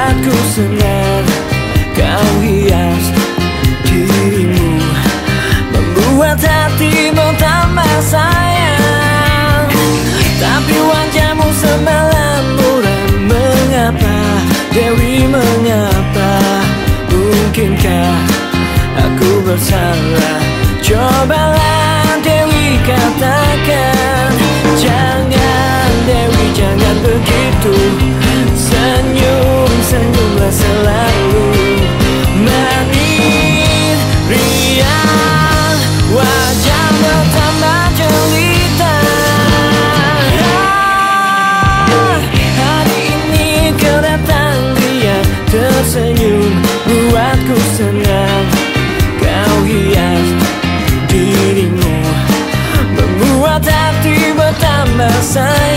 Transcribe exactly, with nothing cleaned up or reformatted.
membuatku senang. Kau hias dirimu, membuat hatimu tambah sayang. Tapi wajahmu semalam buram. Mengapa Dewi, mengapa? Mungkinkah aku bersalah? Cobalah Dewi katakan. Jangan Dewi, jangan begitu. Senyum, senyumlah selalu. Manis, riang, wajah bertambah jelita. Hari ini kau datang, dia tersenyum, buatku senang. Kau hias dirimu, membuat hati bertambah sayang.